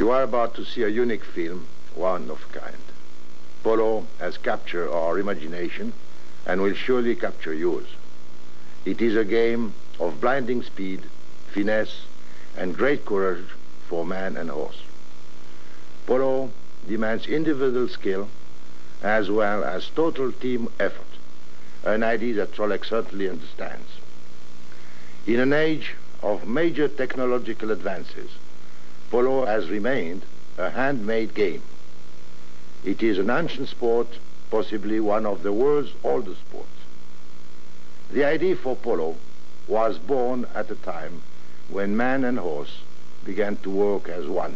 You are about to see a unique film, one of a kind. Polo has captured our imagination and will surely capture yours. It is a game of blinding speed, finesse, and great courage for man and horse. Polo demands individual skill as well as total team effort, an idea that Trolloc certainly understands. In an age of major technological advances, polo has remained a handmade game. It is an ancient sport, possibly one of the world's oldest sports. The idea for polo was born at a time when man and horse began to work as one.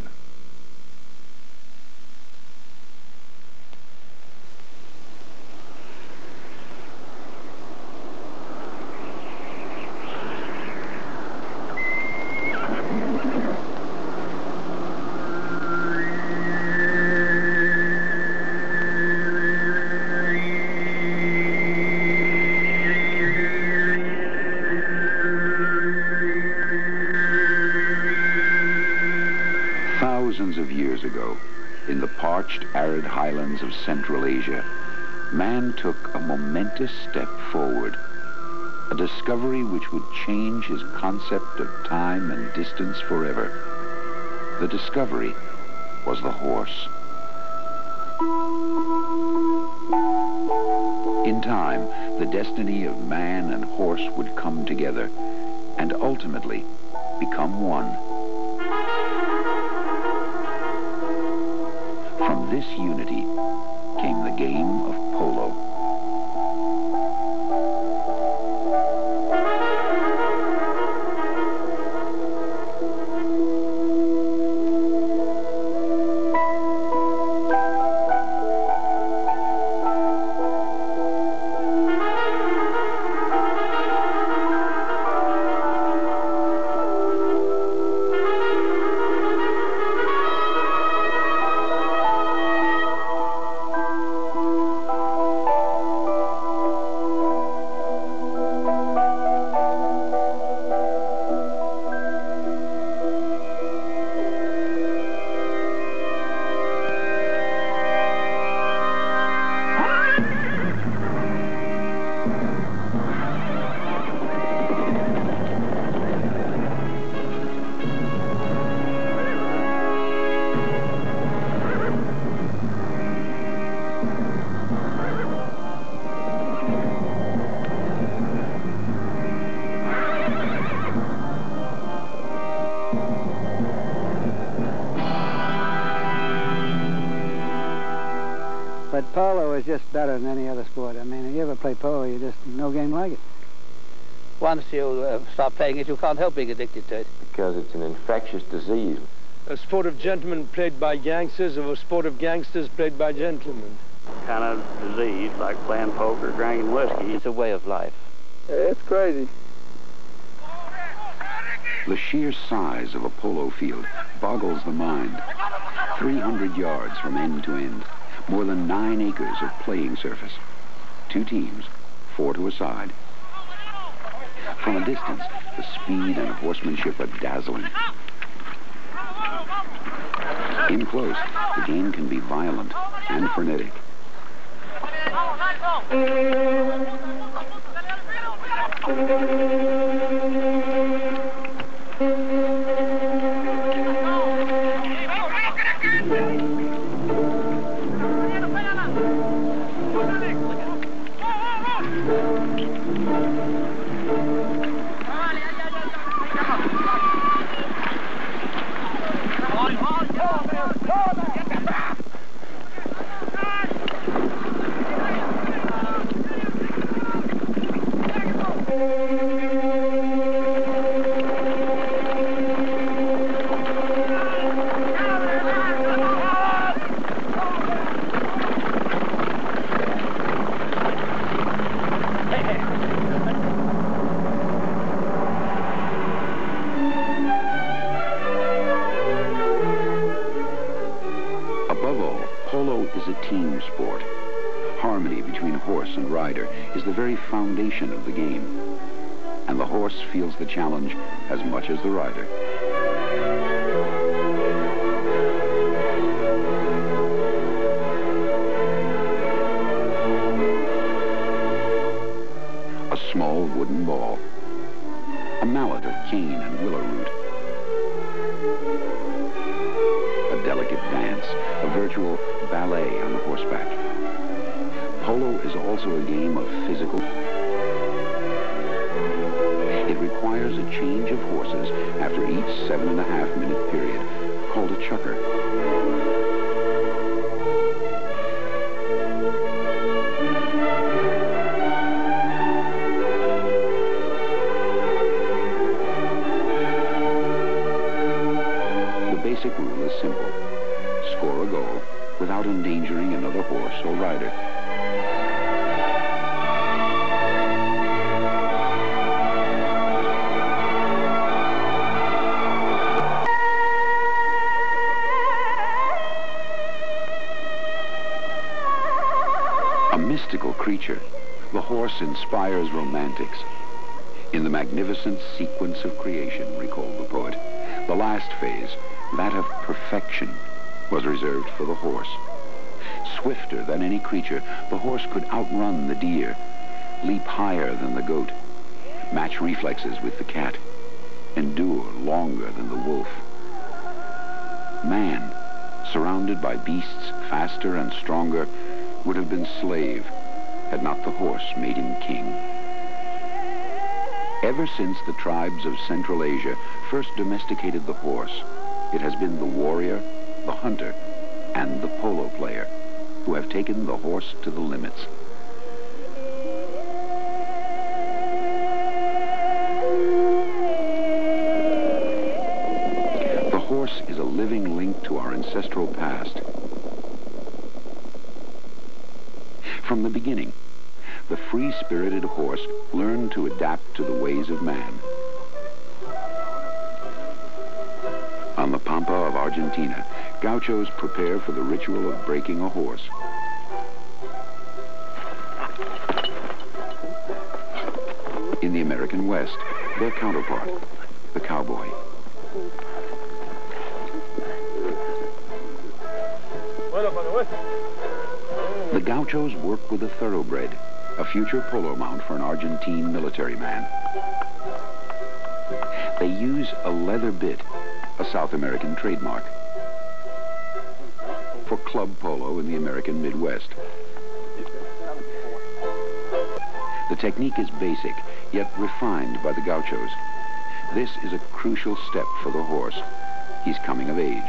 Thousands of years ago, in the parched, arid highlands of Central Asia, man took a momentous step forward, a discovery which would change his concept of time and distance forever. The discovery was the horse. In time, the destiny of man and horse would come together and ultimately become one. From this unity came the game of polo. But polo is just better than any other sport. I mean, if you ever play polo, you just, no game like it. Once you start playing it, you can't help being addicted to it. Because it's an infectious disease. A sport of gentlemen played by gangsters, or a sport of gangsters played by gentlemen. Kind of disease, like playing poker, drinking whiskey. It's a way of life. It's crazy. The sheer size of a polo field boggles the mind. 300 yards from end to end. More than 9 acres of playing surface. 2 teams, 4 to a side. From a distance, the speed and horsemanship are dazzling. In close, the game can be violent and frenetic. is a team sport. Harmony between horse and rider is the very foundation of the game. And the horse feels the challenge as much as the rider. small wooden ball, a mallet of cane and willow root, a delicate dance, a virtual ballet on horseback. Polo is also a game of physical. It requires a change of horses after each 7.5-minute period, called a chukker. The basic rule is simple. Score a goal without endangering another horse or rider. A mystical creature, the horse inspires romantics. In the magnificent sequence of creation, recalled the poet, the last phase, that of perfection, was reserved for the horse. Swifter than any creature, the horse could outrun the deer, leap higher than the goat, match reflexes with the cat, endure longer than the wolf. Man, surrounded by beasts faster and stronger, would have been slave had not the horse made him king. Ever since the tribes of Central Asia first domesticated the horse, it has been the warrior, the hunter, and the polo player who have taken the horse to the limits. The horse is a living link to our ancestral past. From the beginning, the free-spirited horse learned to adapt to the ways of man. On the Pampa of Argentina, gauchos prepare for the ritual of breaking a horse. In the American West, their counterpart, the cowboy. The gauchos work with a thoroughbred, a future polo mount for an Argentine military man. They use a leather bit, a South American trademark, for club polo in the American Midwest. The technique is basic, yet refined by the gauchos. This is a crucial step for the horse. He's coming of age.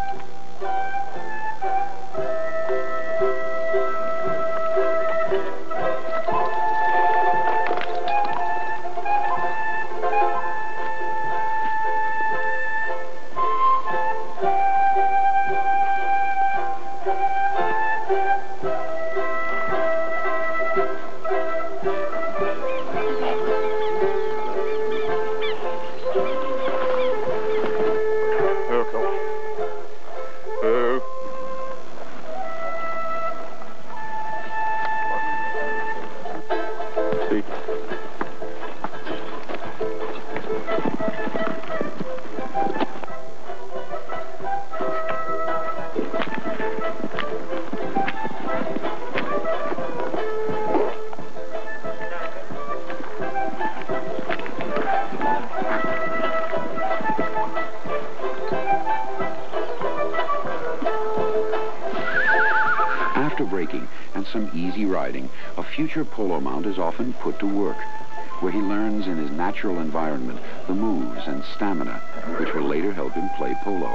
After breaking and some easy riding, a future polo mount is often put to work, where he learns in his natural environment the moves and stamina which will later help him play polo.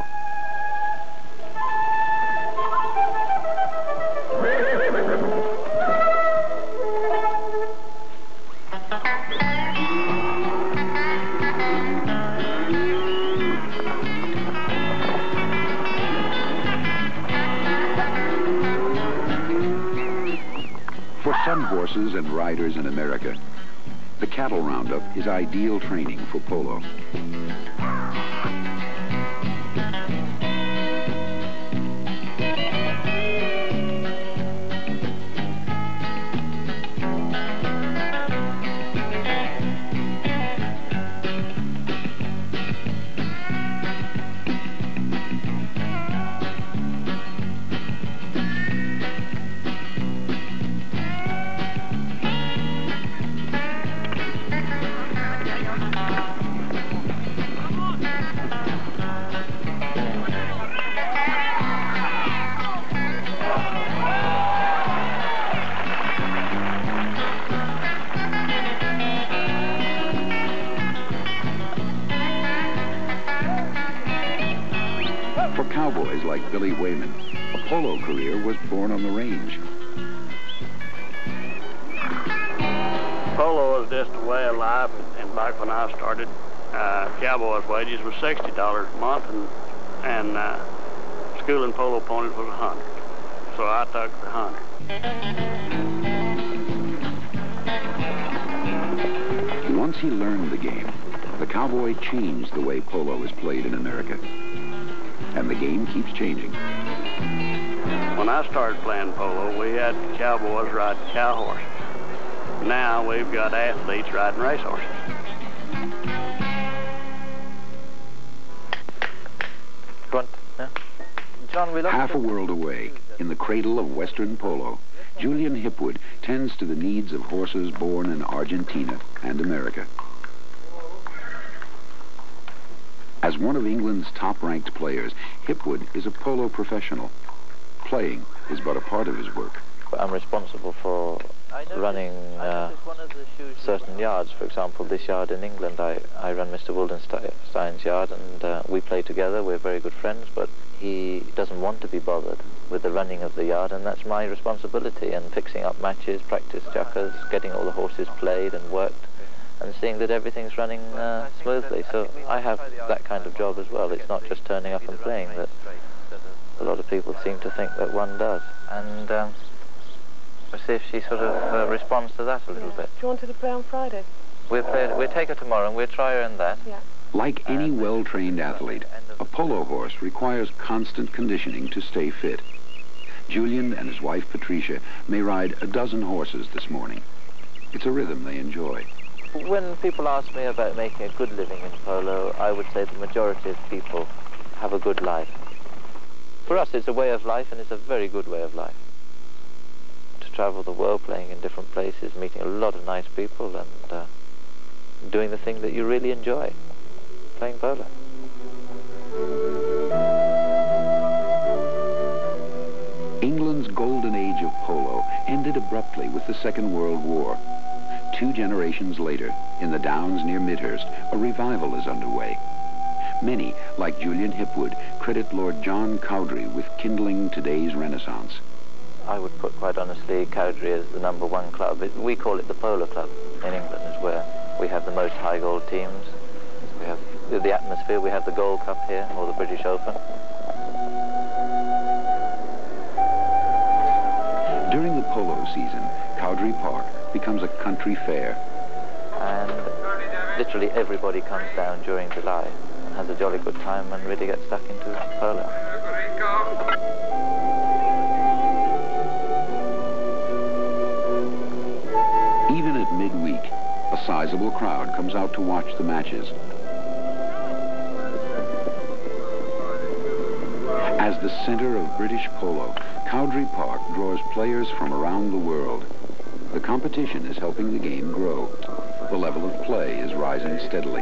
For some horses and riders in America, the cattle roundup is ideal training for polo. like Billy Wayman, a polo career was born on the range. Polo was just a way of life, and back when I started, cowboys' wages was $60 a month, and schooling polo ponies was $100. So I took the $100. Once he learned the game, the cowboy changed the way polo is played in America. And the game keeps changing. When I started playing polo, we had cowboys riding cow horses. Now we've got athletes riding race horses. John, half a world away, in the cradle of Western polo, Julian Hipwood tends to the needs of horses born in Argentina and America. As one of England's top-ranked players, Hipwood is a polo professional. Playing is but a part of his work. I'm responsible for running certain yards. For example, this yard in England, I run Mr. Wildenstein's yard, and we play together. We're very good friends, but he doesn't want to be bothered with the running of the yard, and that's my responsibility, and fixing up matches, practice juckers, getting all the horses played and worked, and seeing that everything's running smoothly. So I have that kind of job as well. It's not just turning up and playing that a lot of people seem to think that one does. And we'll see if she sort of responds to that a little bit. Do you want her to play on Friday? We'll take her tomorrow and we'll try her in that. Yeah. Like any well-trained athlete, a polo horse requires constant conditioning to stay fit. Julian and his wife Patricia may ride a dozen horses this morning. It's a rhythm they enjoy. When people ask me about making a good living in polo, I would say the majority of people have a good life. For us, it's a way of life, and it's a very good way of life. To travel the world, playing in different places, meeting a lot of nice people, and doing the thing that you really enjoy, playing polo. England's golden age of polo ended abruptly with the Second World War. 2 generations later, in the Downs near Midhurst, a revival is underway. Many, like Julian Hipwood, credit Lord John Cowdrey with kindling today's renaissance. I would put, quite honestly, Cowdrey as the #1 club. We call it the Polo Club in England, is where we have the most high gold teams. We have the atmosphere, we have the Gold Cup here, or the British Open. During the polo season, Cowdrey Park becomes a country fair. And literally everybody comes down during July and has a jolly good time and really gets stuck into polo. Even at midweek, a sizable crowd comes out to watch the matches. As the center of British polo, Cowdrey Park draws players from around the world. The competition is helping the game grow. The level of play is rising steadily.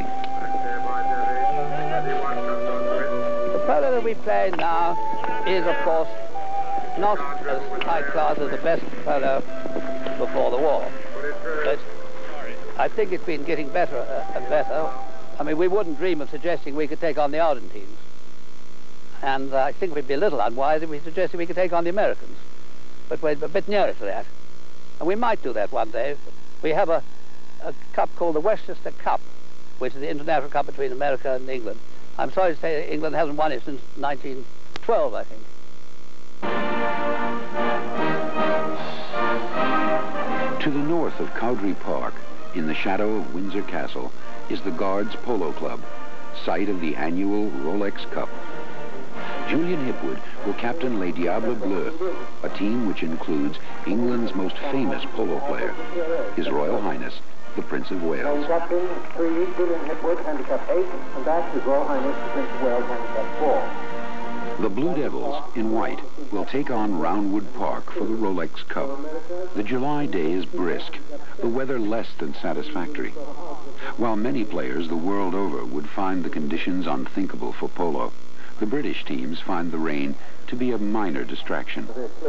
The polo that we play now is, of course, not as high class as the best polo before the war. But I think it's been getting better and better. I mean, we wouldn't dream of suggesting we could take on the Argentines. And I think we'd be a little unwise if we suggested we could take on the Americans. But we're a bit nearer to that. And we might do that one day. We have a cup called the Westchester Cup, which is the international cup between America and England. I'm sorry to say England hasn't won it since 1912, I think. To the north of Cowdrey Park, in the shadow of Windsor Castle, is the Guards Polo Club, site of the annual Rolex Cup. Julian Hipwood will captain Les Diables Bleus, a team which includes England's most famous polo player, His Royal Highness, the Prince of Wales. Captain 3, Julian Hipwood, handicap 8, and that's His Royal Highness, the Prince of Wales, handicap 4. The Blue Devils, in white, will take on Roundwood Park for the Rolex Cup. The July day is brisk, the weather less than satisfactory. While many players the world over would find the conditions unthinkable for polo, the British teams find the rain to be a minor distraction.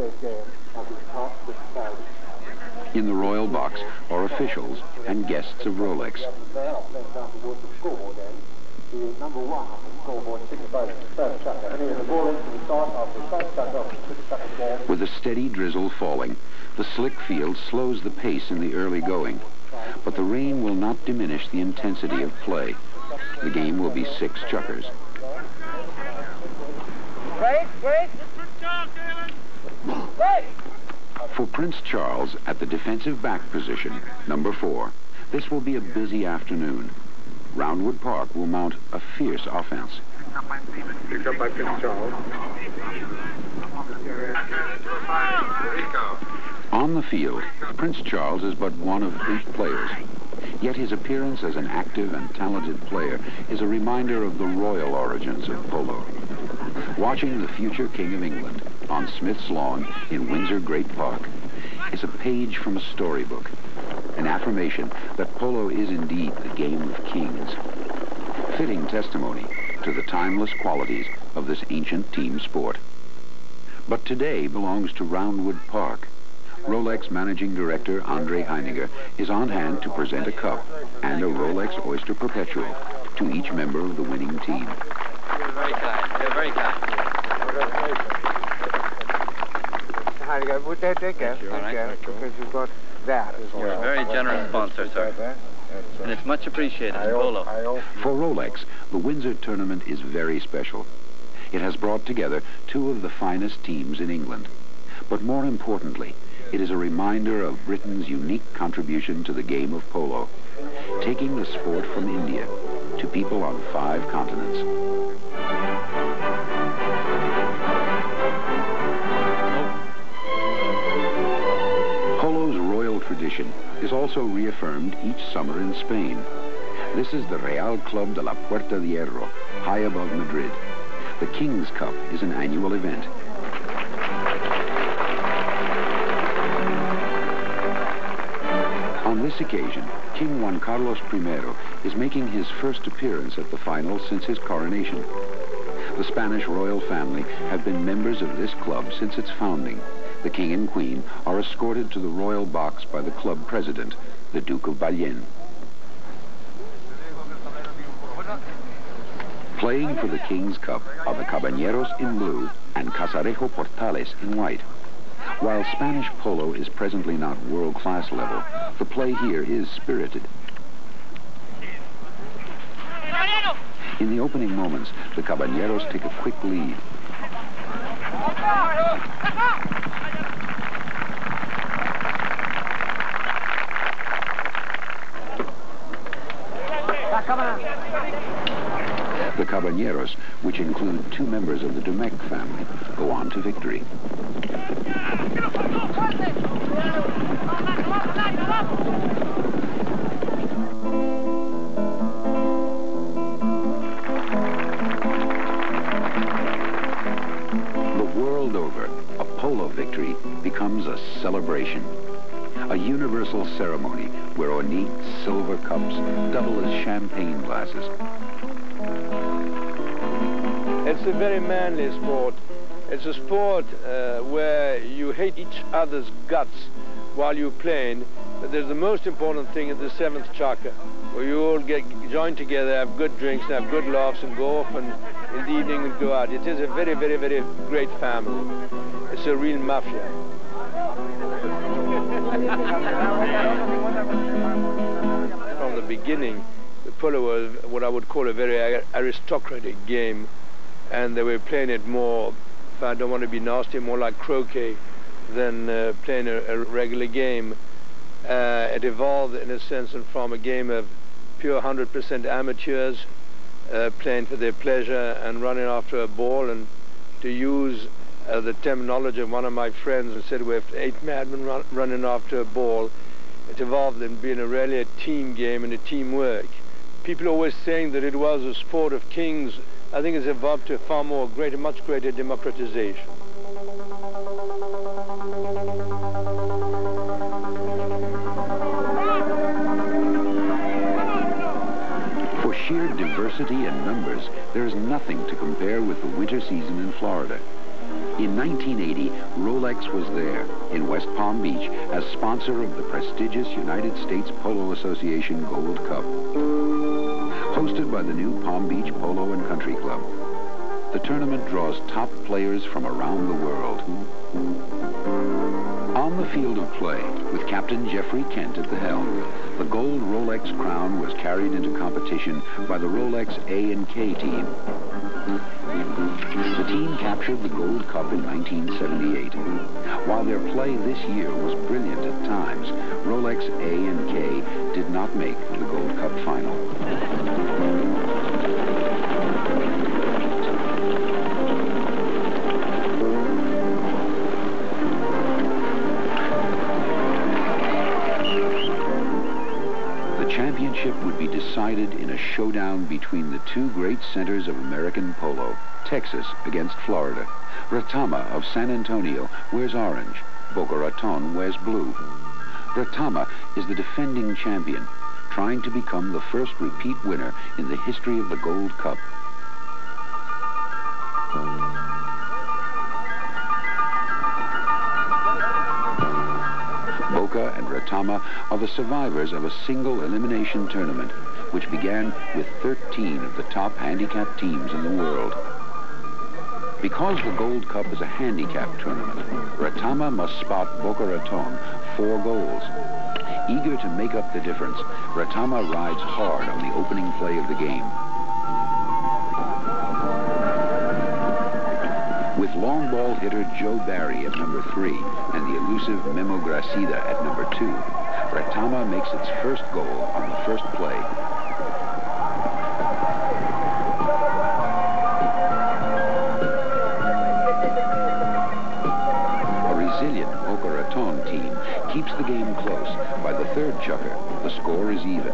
In the royal box are officials and guests of Rolex. He is number 1 on the scoreboard, signifies the first chucker. And he is the ball into the start of the first chucker of the sixth chucker ball. With a steady drizzle falling, the slick field slows the pace in the early going. But the rain will not diminish the intensity of play. The game will be 6 chukkers. For Prince Charles, at the defensive back position, number 4, this will be a busy afternoon. Roundwood Park will mount a fierce offense. Picked up by Prince Charles. On the field, Prince Charles is but one of 8 players. Yet his appearance as an active and talented player is a reminder of the royal origins of polo. Watching the future King of England on Smith's Lawn in Windsor Great Park is a page from a storybook, an affirmation that polo is indeed the game of kings. Fitting testimony to the timeless qualities of this ancient team sport. But today belongs to Roundwood Park. Rolex Managing Director Andre Heiniger is on hand to present a cup and a Rolex Oyster Perpetual to each member of the winning team. You're very kind. You're very kind. Heiniger, would they take it? All right. Because you've got that as well. You're a very generous sponsor, sir. And it's much appreciated in polo. For Rolex, the Windsor tournament is very special. It has brought together 2 of the finest teams in England. But more importantly, it is a reminder of Britain's unique contribution to the game of polo, taking the sport from India to people on 5 continents. Polo's royal tradition is also reaffirmed each summer in Spain. This is the Real Club de la Puerta de Hierro, high above Madrid. The King's Cup is an annual event. On this occasion, King Juan Carlos I is making his first appearance at the final since his coronation. The Spanish royal family have been members of this club since its founding. The King and Queen are escorted to the royal box by the club president, the Duke of Ballén. Playing for the King's Cup are the Caballeros in blue and Casarejo Portales in white. While Spanish polo is presently not world-class level, the play here is spirited. In the opening moments, the Caballeros take a quick lead. The Caballeros, which include 2 members of the Domecq family, go on to victory. The world over, a polo victory becomes a celebration. A universal ceremony where ornate silver cups double as champagne glasses. It's a very manly sport. It's a sport where you hate each other's guts while you're playing, but there's the most important thing is the 7th chukker, where you all get joined together, have good drinks, and have good laughs, and go off and in the evening and go out. It is a very, very, very great family. It's a real mafia. From the beginning, the polo was what I would call a very aristocratic game, and they were playing it more, if I don't want to be nasty, more like croquet than playing a regular game. It evolved in a sense from a game of pure 100% amateurs playing for their pleasure and running after a ball, and to use the terminology of one of my friends who said we have 8 madmen running after a ball. It evolved in being really a team game and a teamwork. People are always saying that it was a sport of kings. I think it's evolved to a far more greater, much greater democratization. For sheer diversity and numbers, there is nothing to compare with the winter season in Florida. In 1980, Rolex was there in West Palm Beach as sponsor of the prestigious United States Polo Association Gold Cup. Hosted by the new Palm Beach Polo and Country Club, the tournament draws top players from around the world. On the field of play, with Captain Jeffrey Kent at the helm, the gold Rolex crown was carried into competition by the Rolex A&K team. The team captured the Gold Cup in 1978. While their play this year was brilliant at times, Rolex A&K did not make the Gold Cup final. The championship would be decided in a showdown between the two great centers of American polo, Texas against Florida. Retama of San Antonio wears orange, Boca Raton wears blue. Retama is the defending champion, trying to become the first repeat winner in the history of the Gold Cup. Boca and Retama are the survivors of a single elimination tournament, which began with 13 of the top handicap teams in the world. Because the Gold Cup is a handicap tournament, Retama must spot Boca Raton 4 goals. Eager to make up the difference, Retama rides hard on the opening play of the game. With long ball hitter Joe Barry at number 3 and the elusive Memo Gracida at number 2, Retama makes its first goal on the first play. A resilient Boca Raton team keeps the game close. By the third chukker, the score is even.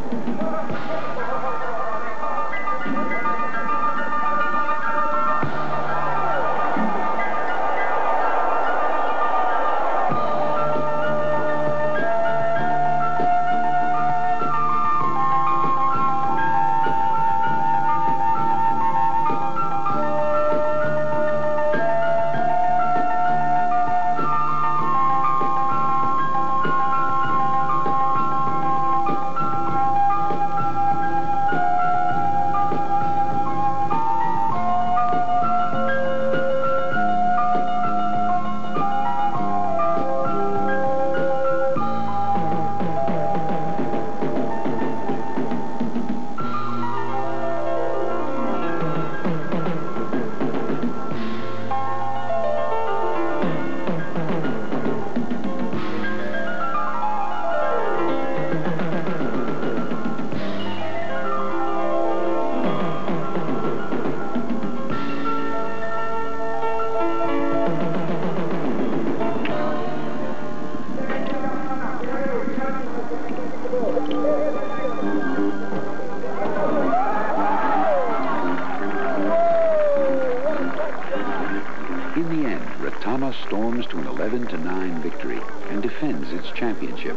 Storms to an 11-9 victory and defends its championship.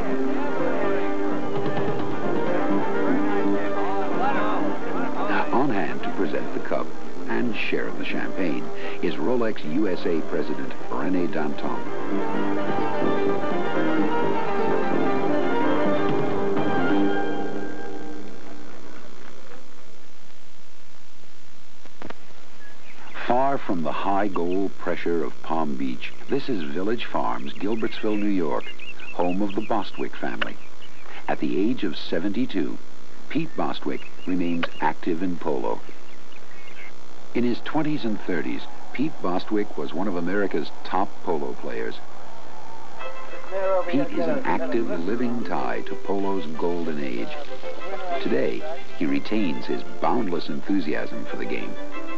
On hand to present the cup and share the champagne is Rolex USA President René Danton. Far from the high goal pressure of Palm Beach, this is Village Farms, Gilbertsville, New York, home of the Bostwick family. At the age of 72, Pete Bostwick remains active in polo. In his 20s and 30s, Pete Bostwick was one of America's top polo players. Pete is an active, living tie to polo's golden age. Today, he retains his boundless enthusiasm for the game.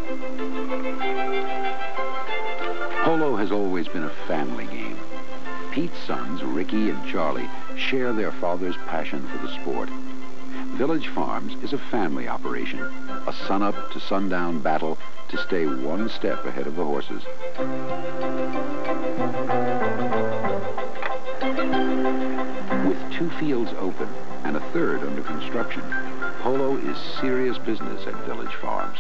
Polo has always been a family game. Pete's sons, Ricky and Charlie, share their father's passion for the sport. Village Farms is a family operation, a sun-up to sundown battle to stay one step ahead of the horses. With 2 fields open and a third under construction, polo is serious business at Village Farms.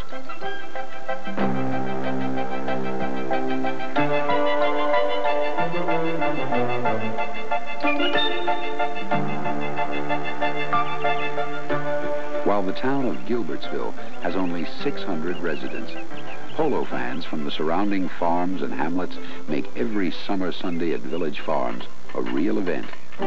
While the town of Gilbertsville has only 600 residents, polo fans from the surrounding farms and hamlets make every summer Sunday at Village Farms a real event.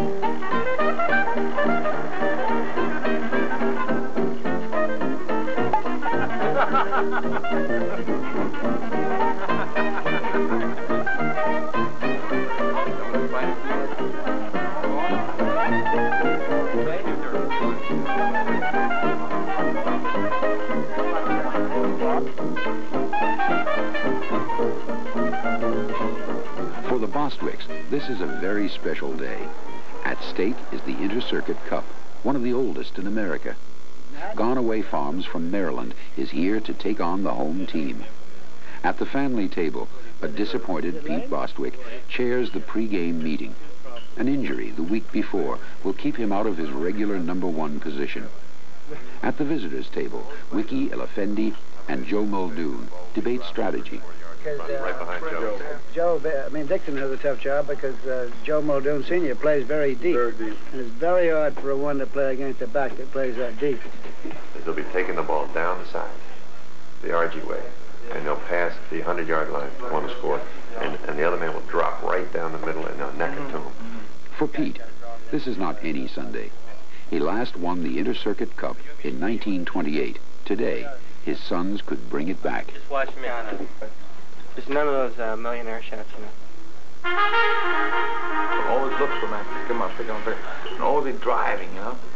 For the Bostwicks, this is a very special day. At stake is the Inter-Circuit Cup, one of the oldest in America. Gone Away Farms from Maryland is here to take on the home team. At the family table, a disappointed Pete Bostwick chairs the pre-game meeting. An injury the week before will keep him out of his regular #1 position. At the visitors' table, Wiki Elefendi and Joe Muldoon debate strategy. Right behind Joe. Dixon has a tough job because Joe Muldoon Sr. plays very deep. Very deep. And it's very hard for a one to play against a back that plays that deep. They'll be taking the ball down the side, the RG way, and they'll pass the 100-yard line to one to score, and the other man will drop right down the middle and they'll neck it to him. For Pete, this is not any Sunday. He last won the Inter-Circuit Cup in 1928. Today, his sons could bring it back. Just watch me on it. There's none of those millionaire shots, you know. Always look for man. Come on, stick on there. And always be driving, you know.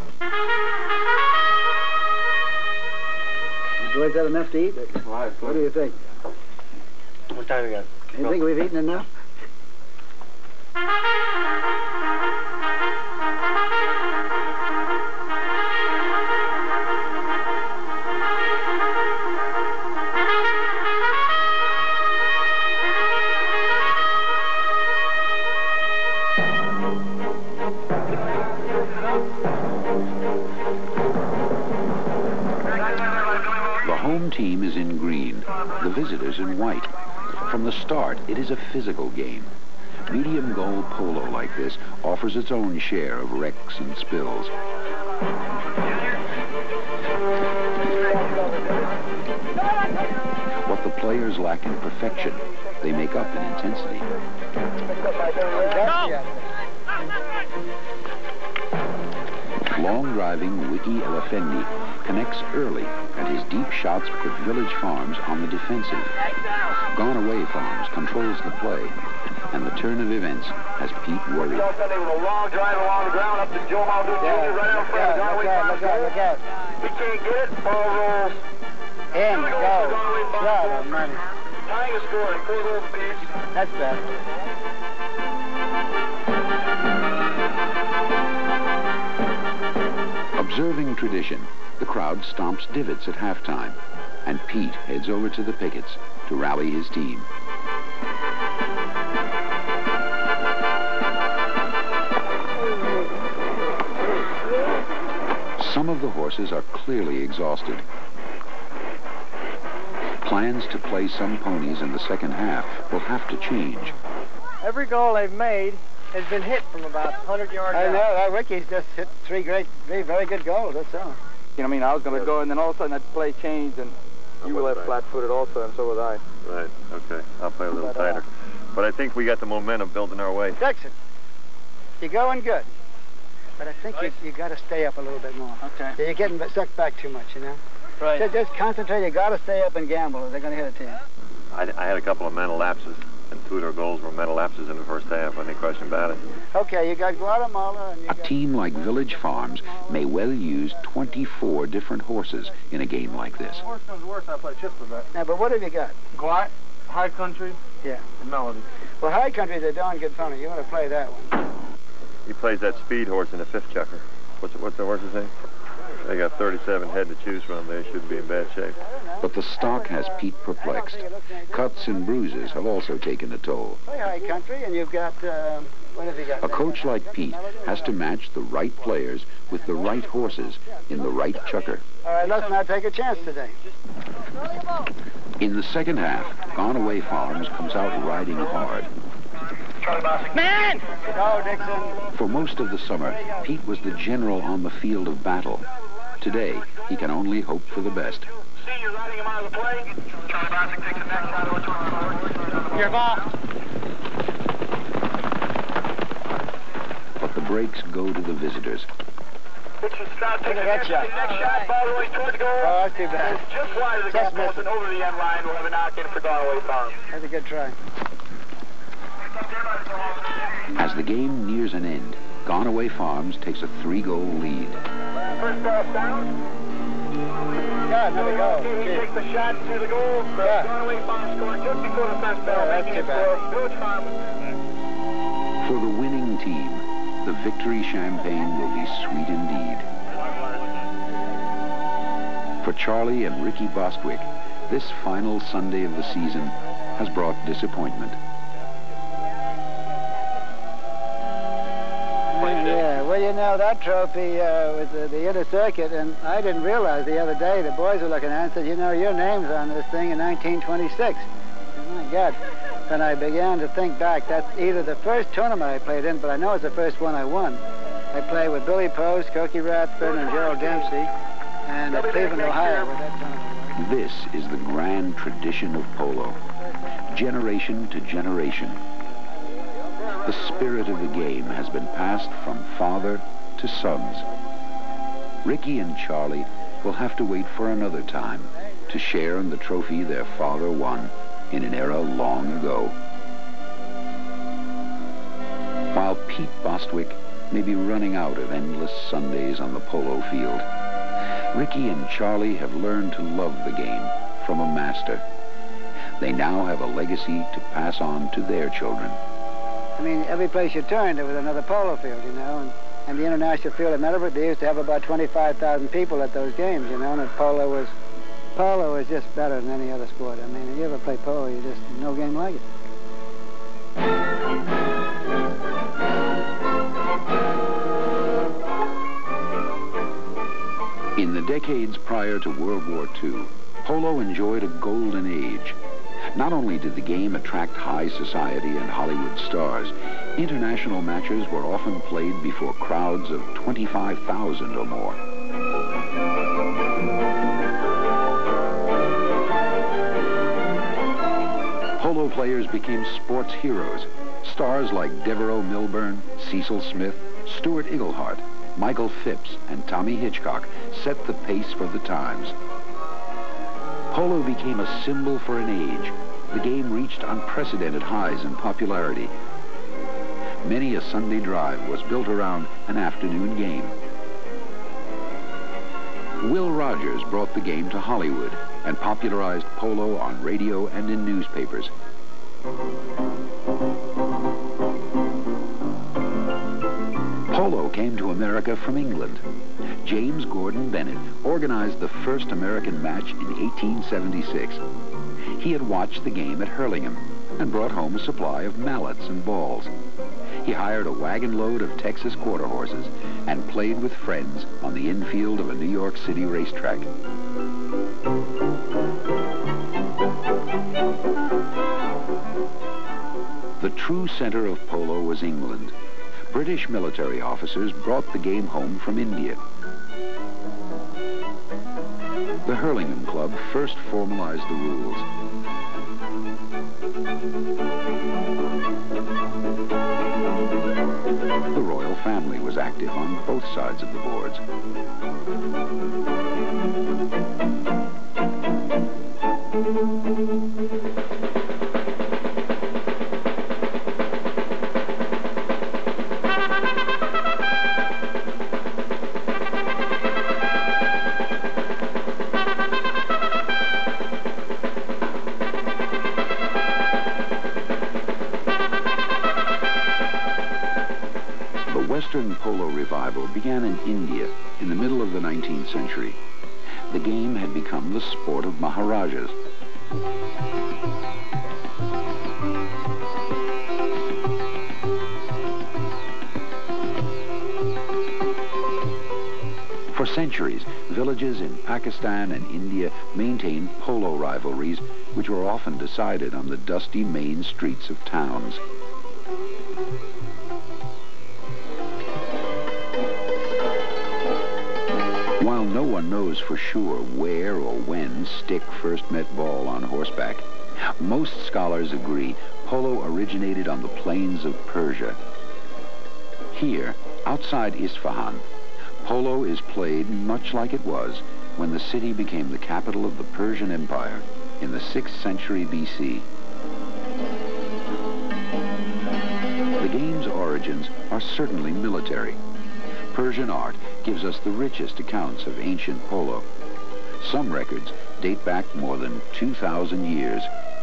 Boys had enough to eat? What do you think? What time we got? You think we've eaten enough? Team is in green, the visitors in white. From the start, it is a physical game. Medium goal polo like this offers its own share of wrecks and spills. What the players lack in perfection, they make up in intensity. Long-driving Wiki Elefendi connects early, and his deep shots put Village Farms on the defensive. Gone Away Farms controls the play, and the turn of events has Pete worried. With a long drive along the ground up to Joe Muldoon Jr. right out front. Look out. We can't get it. Ball rolls. In, go. Shot on money. Tying a score in 4 goals apiece. That's bad. Observing tradition, the crowd stomps divots at halftime, and Pete heads over to the pickets to rally his team. Some of the horses are clearly exhausted. Plans to play some ponies in the second half will have to change. Every goal they've made has been hit from about 100 yards out. I know, that Ricky's just hit three very good goals, that's all. You know, I was going to go, and then all of a sudden that play changed, and you were left flat-footed also, and so was I. Right, okay. I'll play a little tighter. But I think we got the momentum building our way. Dixon, you're going good. But I think you got to stay up a little bit more. Okay. You're getting sucked back too much, you know? Right. Just concentrate. You got to stay up and gamble, or they're going to hit a team. I had a couple of mental lapses, and 2 of their goals were mental lapses in the first half. Any question about it? Okay, you got Guatemala and you got... A team like Village Farms may well use 24 different horses in a game like this. Worse comes worse, I play chips with that. Now, but what have you got? Quiet, High Country, yeah, and Melody. Well, High Country's a darn good pony. You want to play that one. He plays that speed horse in the 5th checker. What's the horse's name? They got 37 head to choose from. They should be in bad shape. But the stock has Pete perplexed. Cuts and bruises have also taken a toll. Play High Country, and you've got, what have you got? A coach like Pete has to match the right players with the right horses in the right chucker. All right, let's not take a chance today. In the second half, Gone Away Farms comes out riding hard. Man! Go, Dixon! For most of the summer, Pete was the general on the field of battle. Today, he can only hope for the best. You're riding him out of the play. Charlie Bostic takes the next shot over 24. Your ball. But the breaks go to the visitors. Take a next shot. Next shot, ball rolling toward the goal. Oh, that's too bad. It's just wide of the goalpost and over the end line. We'll have a knock-in for Darnaway Farm. That's a good try. As the game nears an end, Darnaway Farms takes a 3-goal lead. First pass down. Yeah, there we go. He takes the shot to the goal. Darnaway Farms scored just before the first bell. That's too bad. Village Farm. For the winning team, the victory champagne will be sweet indeed. For Charlie and Ricky Bostwick, this final Sunday of the season has brought disappointment. Yeah, well, you know, that trophy was the inner circuit, and I didn't realize the other day, the boys were looking at it and said, you know, your name's on this thing in 1926. And my God. And I began to think back, that's either the first tournament I played in, but I know it's the first one I won. I played with Billy Post, Cokie Radford, and Gerald Dempsey, and at Cleveland, Ohio, where that tournament was. This is the grand tradition of polo, generation to generation. The spirit of the game has been passed from father to sons. Ricky and Charlie will have to wait for another time to share in the trophy their father won in an era long ago. While Pete Bostwick may be running out of endless Sundays on the polo field, Ricky and Charlie have learned to love the game from a master. They now have a legacy to pass on to their children. I mean, every place you turned, there was another polo field, you know, and the international field at Meadowbrook, they used to have about 25,000 people at those games, you know, and polo was just better than any other sport. I mean, if you ever play polo, you just, no game like it. In the decades prior to World War II, polo enjoyed a golden age. Not only did the game attract high society and Hollywood stars, international matches were often played before crowds of 25,000 or more. Polo players became sports heroes. Stars like Devereaux Milburn, Cecil Smith, Stuart Iglehart, Michael Phipps, and Tommy Hitchcock set the pace for the times. Polo became a symbol for an age. The game reached unprecedented highs in popularity. Many a Sunday drive was built around an afternoon game. Will Rogers brought the game to Hollywood and popularized polo on radio and in newspapers. Polo came to America from England. James Gordon Bennett organized the first American match in 1876. He had watched the game at Hurlingham and brought home a supply of mallets and balls. He hired a wagon load of Texas quarter horses and played with friends on the infield of a New York City racetrack. The true center of polo was England. British military officers brought the game home from India. The Hurlingham Club first formalized the rules. The royal family was active on both sides of the boards. Western polo revival began in India in the middle of the 19th century. The game had become the sport of Maharajas. For centuries, villages in Pakistan and India maintained polo rivalries, which were often decided on the dusty main streets of towns. While no one knows for sure where or when Stick first met ball on horseback, most scholars agree polo originated on the plains of Persia. Here, outside Isfahan, polo is played much like it was when the city became the capital of the Persian Empire in the 6th century BC. The game's origins are certainly military. Persian art gives us the richest accounts of ancient polo. Some records date back more than 2,000 years.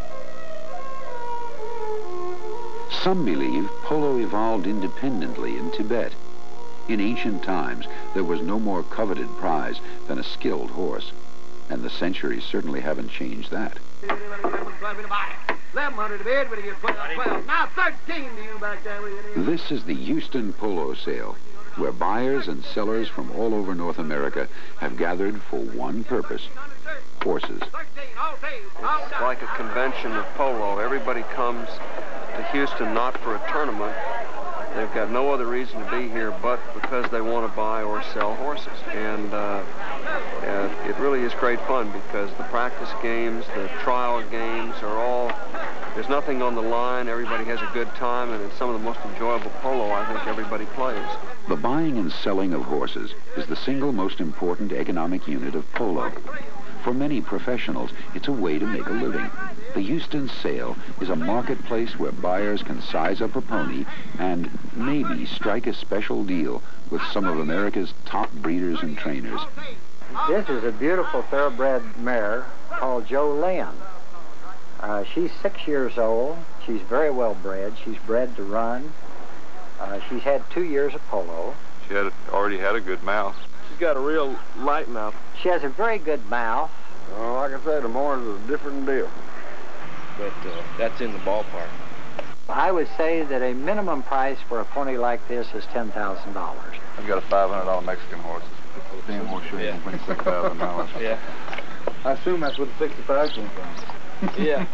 Some believe polo evolved independently in Tibet. In ancient times, there was no more coveted prize than a skilled horse, and the centuries certainly haven't changed that. 1100 to bid, but he gets 12. Now 13 to you back there. This is the Houston Polo Sale, where buyers and sellers from all over North America have gathered for one purpose: horses. It's like a convention of polo. Everybody comes to Houston not for a tournament. They've got no other reason to be here but because they want to buy or sell horses. And it really is great fun because the practice games, the trial games are all, there's nothing on the line. Everybody has a good time, and it's some of the most enjoyable polo I think everybody plays. The buying and selling of horses is the single most important economic unit of polo. For many professionals, it's a way to make a living. The Houston Sale is a marketplace where buyers can size up a pony and maybe strike a special deal with some of America's top breeders and trainers. This is a beautiful thoroughbred mare called Jolene. She's 6 years old. She's very well bred. She's bred to run. She's had 2 years of polo. She already had a good mouth. She's got a real light mouth. She has a very good mouth. Like I said, the Moore's is a different deal. But that's in the ballpark. I would say that a minimum price for a pony like this is $10,000. I've got a $500 Mexican horse. Damn horse should have been $6,000. Yeah. I assume that's what the 65 came from. Yeah.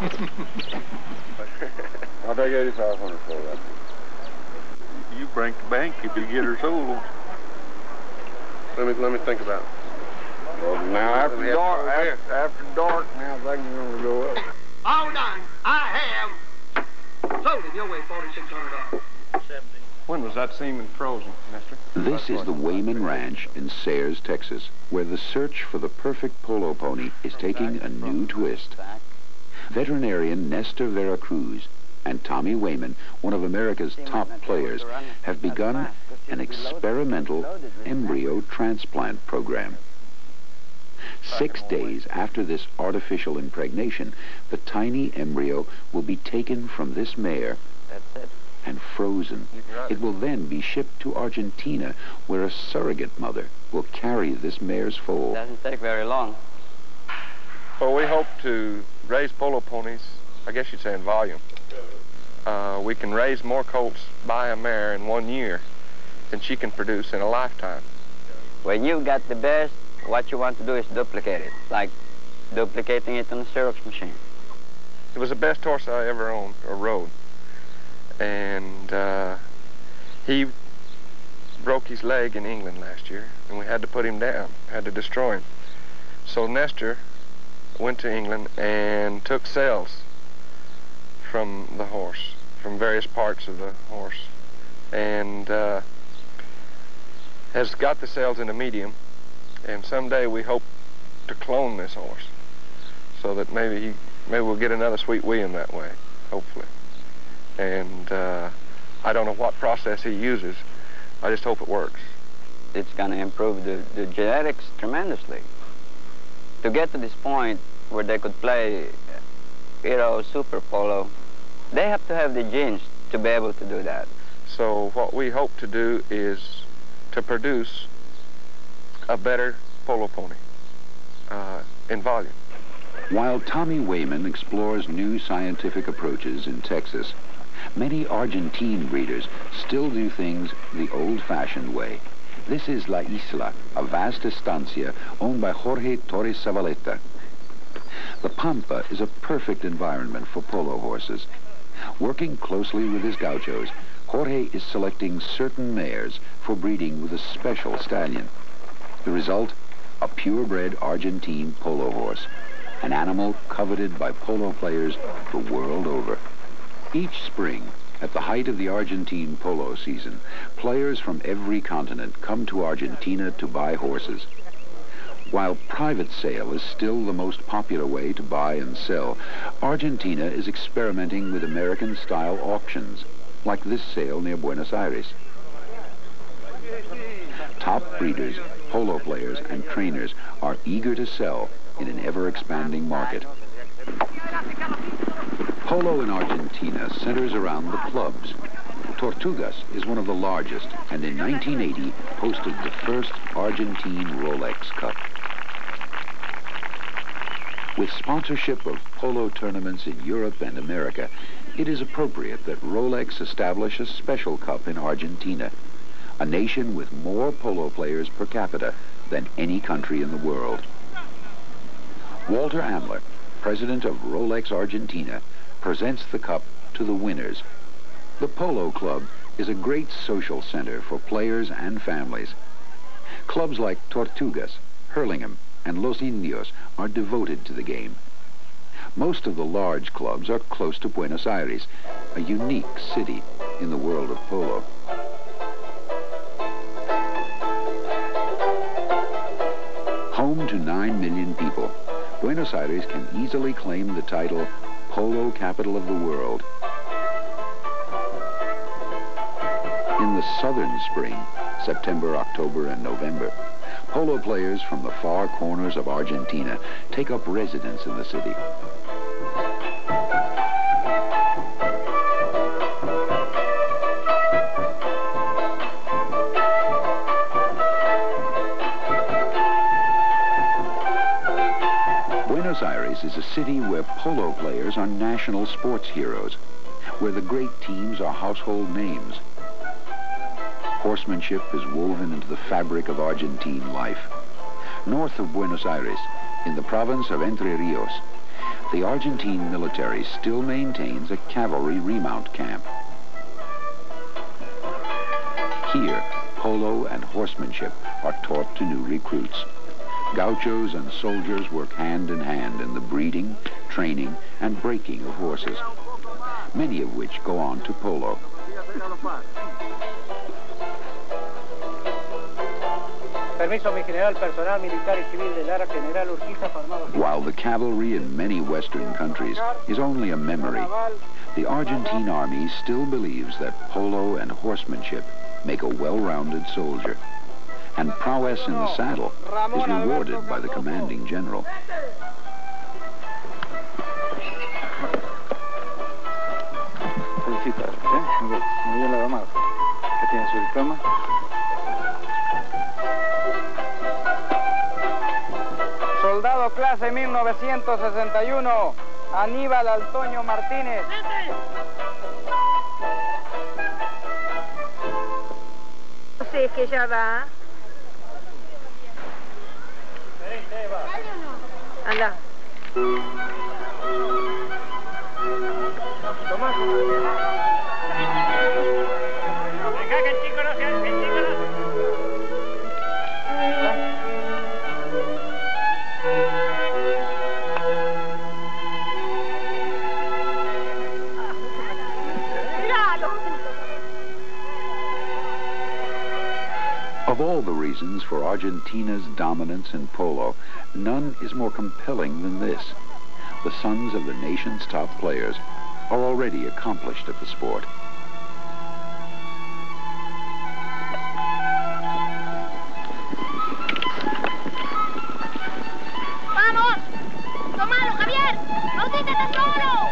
I'll take $8,500 for that. You break the bank if you get her sold. Let me think about it. Well, now after dark, now things are going to go up. All done. I have sold it your way, $4,600. When was that semen frozen, mister? This is the Wayman Ranch in Sayers, Texas, where the search for the perfect polo pony is taking a new twist. Veterinarian Nestor Veracruz and Tommy Wayman, one of America's top players, have begun an experimental embryo transplant program. 6 days after this artificial impregnation, the tiny embryo will be taken from this mare and frozen. It will then be shipped to Argentina, where a surrogate mother will carry this mare's foal. Doesn't take very long. Well, we hope to raise polo ponies, I guess you'd say, in volume. We can raise more colts by a mare in 1 year than she can produce in a lifetime. When you've got the best, what you want to do is duplicate it, like duplicating it on a Xerox machine. It was the best horse I ever owned or rode. And he broke his leg in England last year, and we had to put him down, had to destroy him. So Nestor went to England and took cells from the horse, from various parts of the horse, and has got the cells in a medium, and someday we hope to clone this horse so that maybe we'll get another Sweet William that way, hopefully. And I don't know what process he uses. I just hope it works. It's going to improve the genetics tremendously. To get to this point where they could play, super polo, they have to have the genes to be able to do that. So what we hope to do is to produce a better polo pony in volume. While Tommy Wayman explores new scientific approaches in Texas, many Argentine breeders still do things the old-fashioned way. This is La Isla, a vast estancia owned by Jorge Torres Zavaleta. The Pampa is a perfect environment for polo horses. Working closely with his gauchos, Jorge is selecting certain mares for breeding with a special stallion. The result? a purebred Argentine polo horse, an animal coveted by polo players the world over. Each spring, at the height of the Argentine polo season, players from every continent come to Argentina to buy horses. While private sale is still the most popular way to buy and sell, Argentina is experimenting with American-style auctions, like this sale near Buenos Aires. Top breeders, polo players, and trainers are eager to sell in an ever-expanding market. Polo in Argentina centers around the clubs. Tortugas is one of the largest, and in 1980 hosted the first Argentine Rolex Cup. With sponsorship of polo tournaments in Europe and America, it is appropriate that Rolex establish a special cup in Argentina, a nation with more polo players per capita than any country in the world. Walter Amler, president of Rolex Argentina, presents the cup to the winners. The Polo Club is a great social center for players and families. Clubs like Tortugas, Hurlingham, and Los Indios are devoted to the game. Most of the large clubs are close to Buenos Aires, a unique city in the world of polo. Home to 9 million people, Buenos Aires can easily claim the title Polo Capital of the World. In the southern spring, September, October, and November, polo players from the far corners of Argentina take up residence in the city. Buenos Aires is a city where polo players are national sports heroes, where the great teams are household names. Horsemanship is woven into the fabric of Argentine life. North of Buenos Aires, in the province of Entre Rios, the Argentine military still maintains a cavalry remount camp. Here, polo and horsemanship are taught to new recruits. Gauchos and soldiers work hand in hand in the breeding, training, and breaking of horses, many of which go on to polo. While the cavalry in many Western countries is only a memory, the Argentine army still believes that polo and horsemanship make a well-rounded soldier, and prowess in the saddle is rewarded by the commanding general. Soldado clase 1961, Aníbal Antonio Martínez. Sí, que ya va. Anda. Tomás. Venga, que el chico no sea, que el chico no. Of all the reasons for Argentina's dominance in polo, none is more compelling than this. The sons of the nation's top players are already accomplished at the sport. ¡Vamos! ¡Tomalo, Javier! ¡No te estás solo!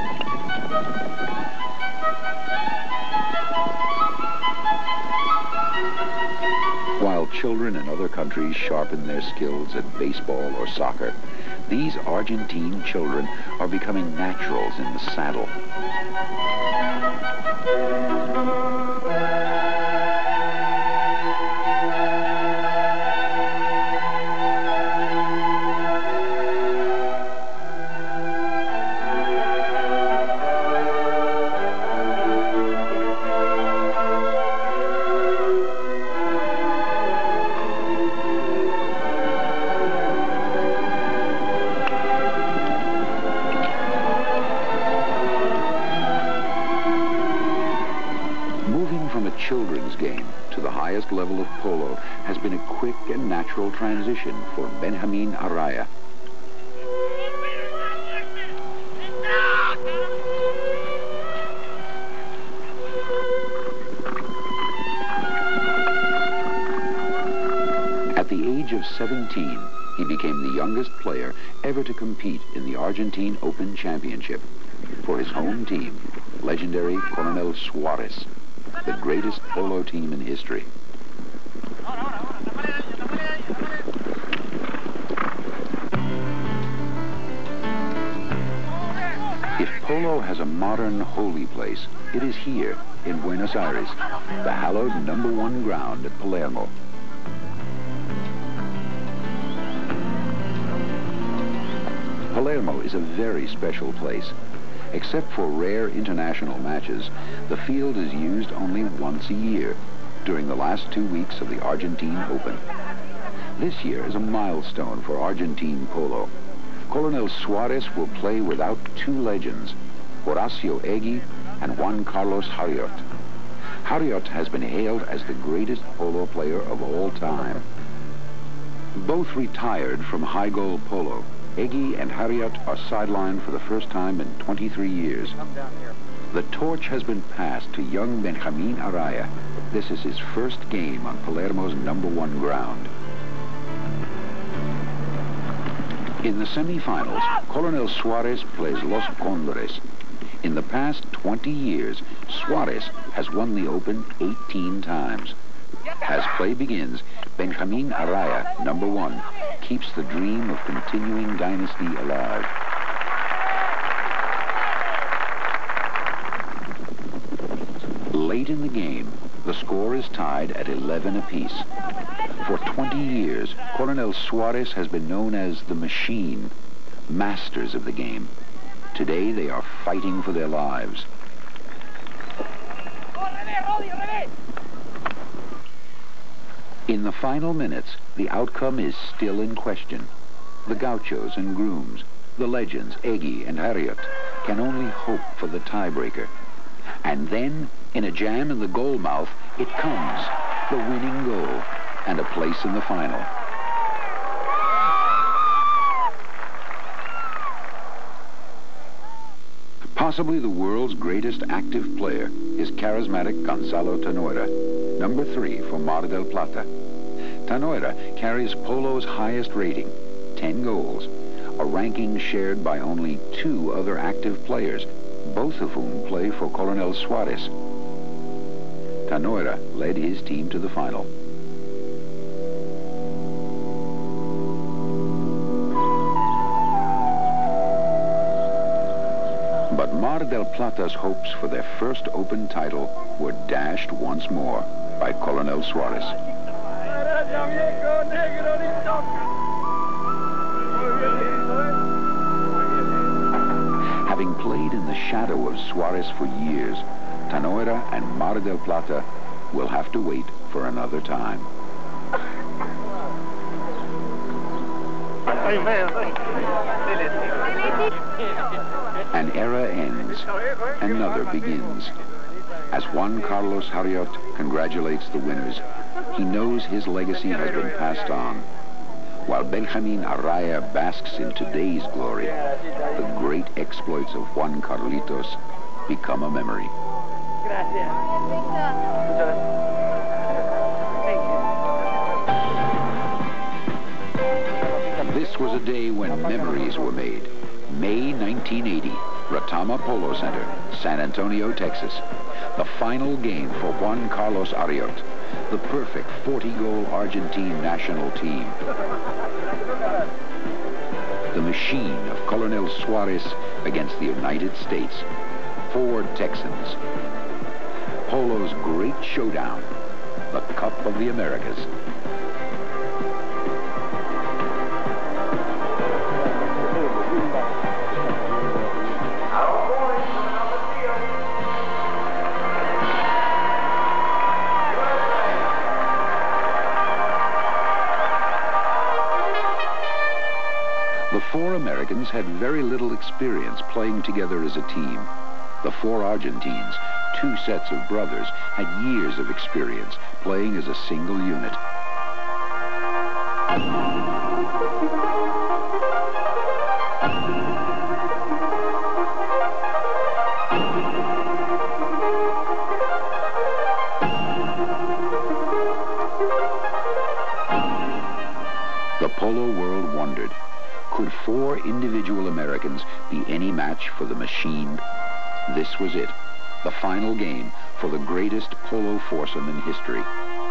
While children in other countries sharpen their skills at baseball or soccer, these Argentine children are becoming naturals in the saddle. next level of polo has been a quick and natural transition for Benjamin Araya. At the age of 17, he became the youngest player ever to compete in the Argentine Open Championship for his home team, legendary Coronel Suarez, the greatest polo team in history. If polo has a modern holy place, it is here in Buenos Aires, the hallowed #1 ground at Palermo. Palermo is a very special place. Except for rare international matches, the field is used only once a year, during the last 2 weeks of the Argentine Open. This year is a milestone for Argentine polo. Coronel Suarez will play without 2 legends, Horacio Egui and Juan Carlos Hariot. Hariot has been hailed as the greatest polo player of all time. Both retired from high goal polo. Egui and Hariot are sidelined for the first time in 23 years. The torch has been passed to young Benjamin Araya. This is his first game on Palermo's #1 ground. In the semifinals, Coronel Suarez plays Los Condores. In the past 20 years, Suarez has won the Open 18 times. As play begins, Benjamin Araya, #1, keeps the dream of continuing dynasty alive. Late in the game, the score is tied at 11 apiece. For 20 years, Coronel Suarez has been known as the Machine, masters of the game. Today they are fighting for their lives. In the final minutes, the outcome is still in question. The gauchos and grooms, the legends Egui and Hariot, can only hope for the tiebreaker. And then, in a jam in the goal mouth, it comes, the winning goal, and a place in the final. Possibly the world's greatest active player is charismatic Gonzalo Tanoira, #3 for Mar del Plata. Tanoira carries polo's highest rating, 10 goals, a ranking shared by only 2 other active players, both of whom play for Coronel Suarez. Tanoira led his team to the final. But Mar del Plata's hopes for their first Open title were dashed once more by Coronel Suarez. Having played in the shadow of Suarez for years, Tanoira and Mar del Plata will have to wait for another time. An era ends, another begins. As Juan Carlos Hariot congratulates the winners, he knows his legacy has been passed on. While Benjamin Araya basks in today's glory, the great exploits of Juan Carlitos become a memory. This was a day when memories were made. May 1980, Retama Polo Center, San Antonio, Texas. The final game for Juan Carlos Hariot, the perfect 40-goal Argentine national team. The machine of Coronel Suarez against the United States. 4 Texans. Polo's great showdown, the Cup of the Americas. The 4 Americans had very little experience playing together as a team. The 4 Argentines, two sets of brothers had years of experience playing as a single unit. The polo world wondered, could four individual Americans be any match for the machine? This was it, the final game for the greatest polo foursome in history.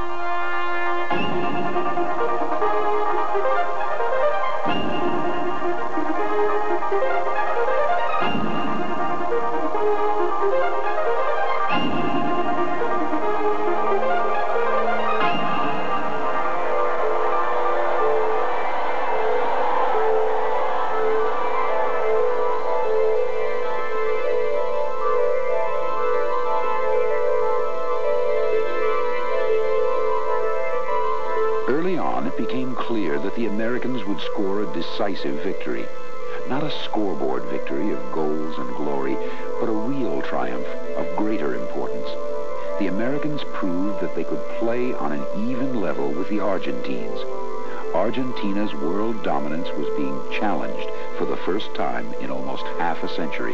The Americans would score a decisive victory. Not a scoreboard victory of goals and glory, but a real triumph of greater importance. The Americans proved that they could play on an even level with the Argentines. Argentina's world dominance was being challenged for the first time in almost half a century.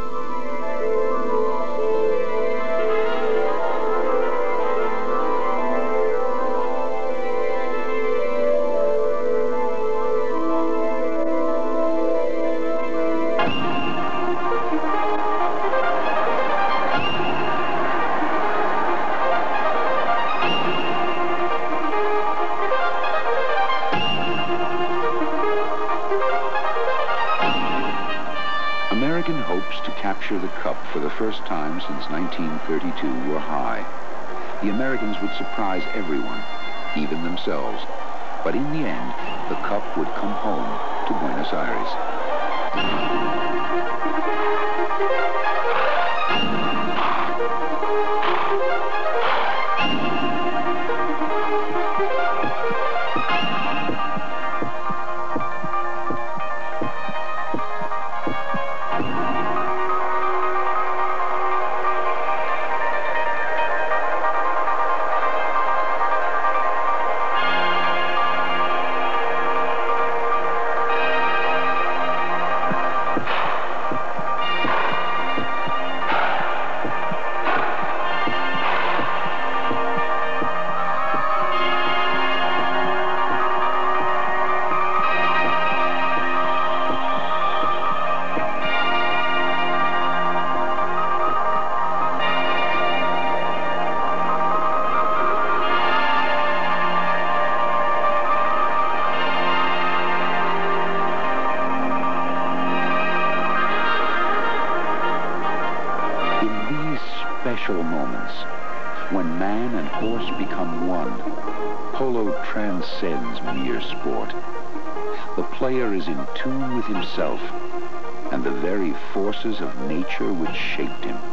American hopes to capture the cup for the first time since 1932 were high. The Americans would surprise everyone, even themselves. But in the end, the cup would come home to Buenos Aires. Special moments, when man and horse become one, polo transcends mere sport. The player is in tune with himself and the very forces of nature which shaped him.